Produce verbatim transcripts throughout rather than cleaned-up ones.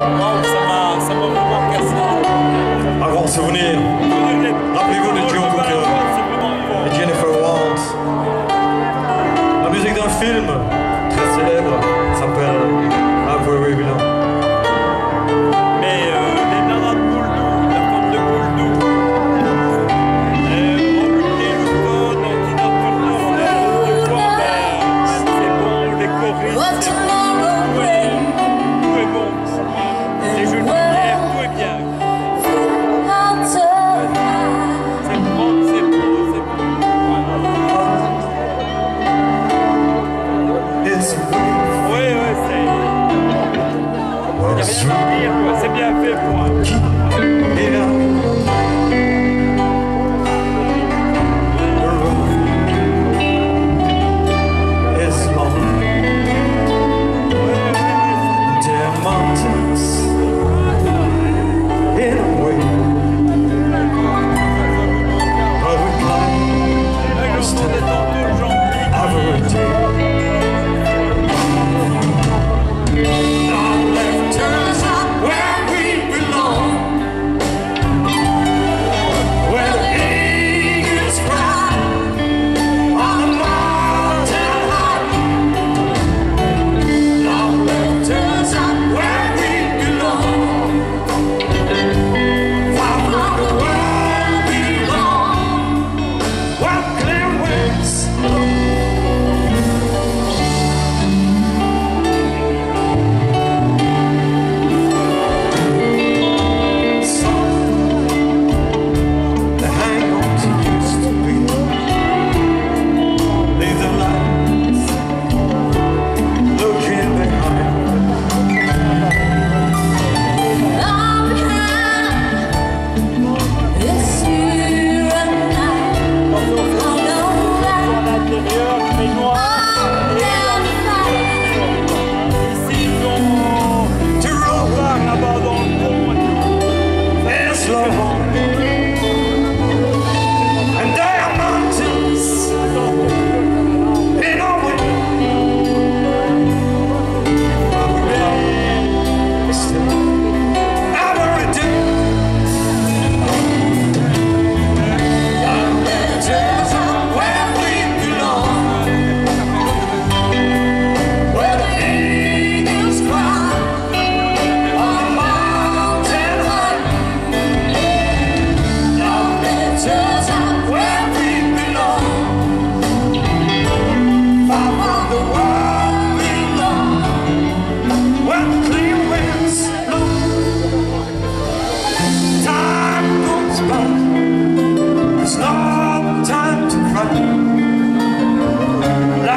Wow, ça m'a ça m'a vraiment cassé. Un grand souvenir. Rappelez-vous de Joe Booker et Jennifer Waltz. La musique d'un film très célèbre s'appelle Every Villain. Mais euh, les nanas de Bouldoux, la femme de Bouldoux, euh, Romuald Lelouton, Tina Turner, on a de quoi, ben, c'est bon, les choristes, c'est bon, tout est, tout est bon. Les jeux de lumière, tout est bien. C'est bon, c'est beau, c'est beau. Oui, oui, c'est... Il n'y a rien à dire, quoi. C'est bien fait, point.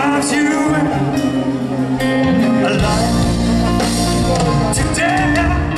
Today